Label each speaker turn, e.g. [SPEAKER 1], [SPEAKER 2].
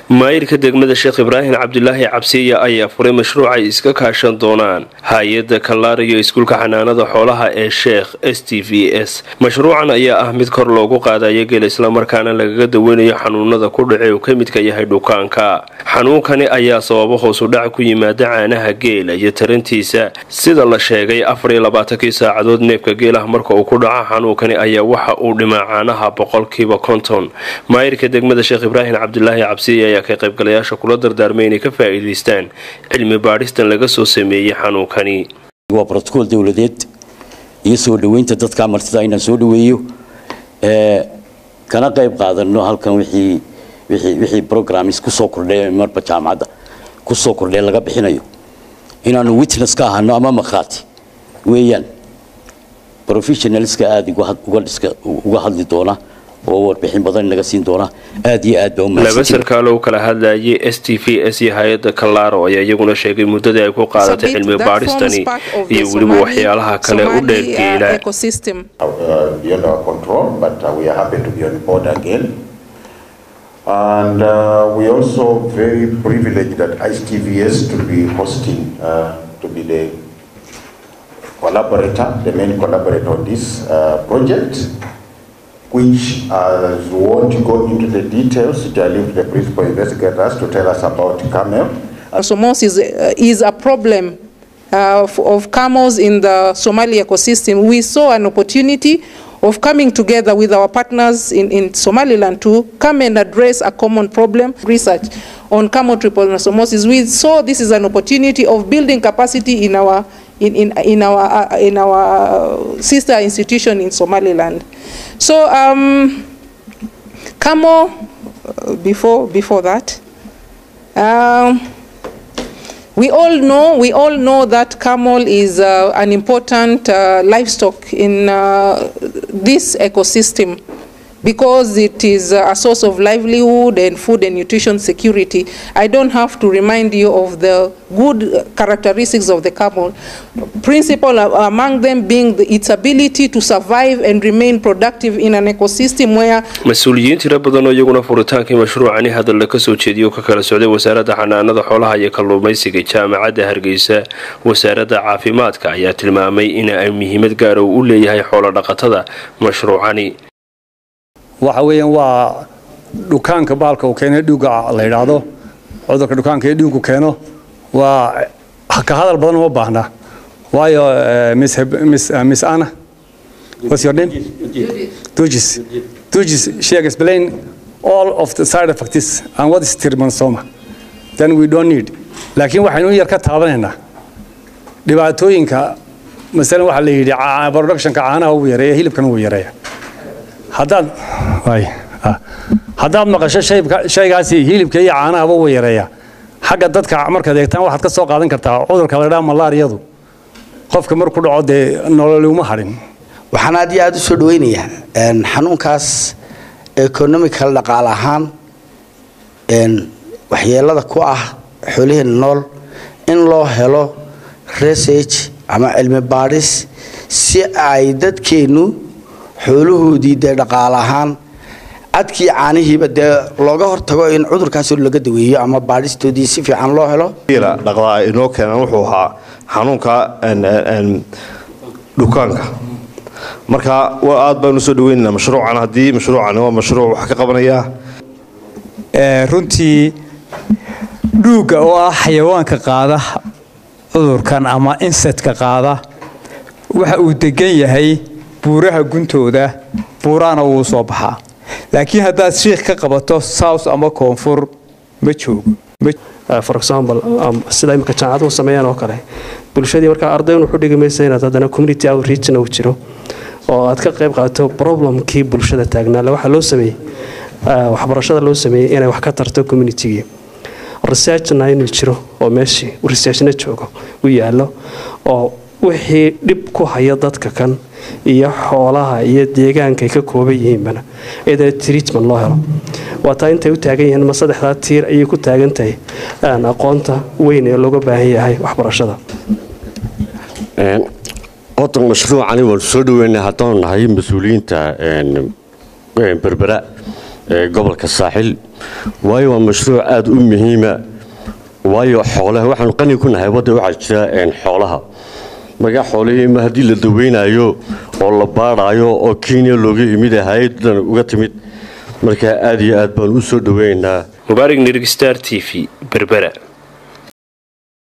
[SPEAKER 1] maayirka degmada Sheekh Ibraahim Cabdullaahi Cabsiye ayaa furay mashruuc ay iska kaashan doonaan hay'adda Kallaar iyo iskuulka xanaanada xoolaha ee Sheekh STVS. mashruucan ayaa ah mid kor loogu qaadayo geel isla markaana lagaga daweynayo xanuunada ku dhacay oo ka mid ka yahay dhukaanka. xanuunkani ayaa sababo hoos u dhac ku yimaada caanaha geela iyo tarantiisa sida la sheegay 24 saacadood neefka geelaha marka uu ku dhaco xanuunkani ayaa waxa uu dhimaa caanaha 50%. maayirka degmada Sheekh Ibraahim Cabdullaahi Cabsiye ka qaybgalayaasha kula dardaarmay inay ka faa'iideystaan cilmi baadhistan laga soo sameeyay xanuunkani.
[SPEAKER 2] waa protocol dawladeed iyo soo dhaweynta dadka martida inaan soo dhaweeyo kana qayb qaadano halkan wixii programs ku soo kordhay marba jaamacada ku soo kordhay laga bixinayo inaanu witness ka ahano ama maqaati weeyaan professionals ka aad uga hadli doona oo warbixin badan laga siin doona aad iyo aad baa
[SPEAKER 1] laba sarkaal oo kala hadlayay STVS iyo hay'adda Kallaar ayaa iyaguna sheegay muddada ay ku qaadatay cilmi baadhistani iyo waliba waxyaalaha kale u dheergeela
[SPEAKER 3] ecosystem beyond our control, but we are happy to be on board again. And we also very privileged that STVS to be hosting to be the collaborator, the main collaborator on this project, which we want to go into the details. I leave the principal investigators to tell us about camel.
[SPEAKER 4] Zoonosis is a problem of camels in the Somali ecosystem. We saw an opportunity of coming together with our partners in Somaliland to come and address a common problem. Research on camel trypanosomosis. We saw this is an opportunity of building capacity in our sister institution in Somaliland. So camel before that, we all know that camel is an important livestock in this ecosystem because it is a source of livelihood and food and nutrition security. I don't have to remind you of the good characteristics of the camel. Principal among them being its ability to survive and remain productive in an ecosystem where
[SPEAKER 1] mas'uuliyiin tiro badan oo iyaguna furitaankii mashruucani hadal ka soo jeediyo ka kala socday wasaaradda xanaanada xoolaha iyo kalluumaysiga jaamacadda Hargeysa wasaaradda caafimaadka ayaa tilmaamay in ay muhiimad gaar ah u leeyahay xoolo dhaqatada mashruucani.
[SPEAKER 5] waxa weeyaan waa dhukaanka baalka oo keenay dhuuga la yiraahdo cudurka dhukaanka ee dhuugu keeno waa ka hadal badan oo baahna waayo miss Anna, what's your name? Tujis she explain all of the side effects and what is trypanosoma, then we don't need laakiin waxaynu yar ka taabanayna dhibaatooyinka mesela waxa la yiri productionka caanaha uu yareeyo hilibkan uu yareeyo haddaad maqasho shaygaasi hilibka iyo caanaha uu yareeyaa xagga dadka marka deegtaan waxaad ka soo qaadan kartaa cudurka la yiraahdo malaariyadu qofka markuu dhaco de nolol uma harin.
[SPEAKER 6] waxaan aad iyo aad u soo dhaweynayaa xanuunkaas economical dhaqaale ahaan waxyeelada ku ah xoolaheena nool in loo helo research ama cilmi baadhis si ay dadkeenu xoolahoodii dhaqaale ahaan adkii caanihiiba looga hortago in cudurkaas laga daweeyo ama baadhistoodii si fiican loo helo.
[SPEAKER 7] dhaqaale inoo keenan wuxuu ahaa xanuunka dhukaanka marka aad baan u soo dhaweynaa mashruucan hadii mashruucan waa mashruuc wax ka qabanaya
[SPEAKER 8] runtii dhuuga oo ah xayawaanka qaada cudurkan ama insectka qaada waxa uu degan yahay buuraha guntooda buurana uu soo baxaa laakiin haddaad sheekh ka qabato south ama koonfur ma joogo.
[SPEAKER 9] for example sida imka jaamacadu sameeyaan oo kale bulshadii marka ardaydu wuxuu dhigamaysaa inaad hadana community outreach u jiro oo aad ka qayb qaadato problemkii bulshada taagnaa waxa loo sameeyay waxbarashada loo sameeyay inay wax ka tarto community-ga research-na inuu jiro oo meeshii research-na joogo u yaalo oo wixii dib ku haya dadka kan iyo xoolaha iyo deegaanka ay ka kooban yihiin bana ee treatment loo helo waa taa intay u taagan yihiin ma saddexda tiir ay ku taagan tahay aqoonta weyn ee looga baahan yahay waxbarashada.
[SPEAKER 10] wadan mashruucani waa soo dhaweynaa haddaan nahay mas'uuliyiinta berbera gobolka saaxil waayo waa mashruuc aad u muhiima waayo xoolaha waxaan qani ku nahay wadda waxa jira xoolaha marka xoolihii ma hadii la daweynayo oo la baarayo oo Kenya looga yimid hay'adan uga timid marka aad iyo aad baan u soo dhaweynaa
[SPEAKER 1] Mubaarak Nirg Star TV Berbera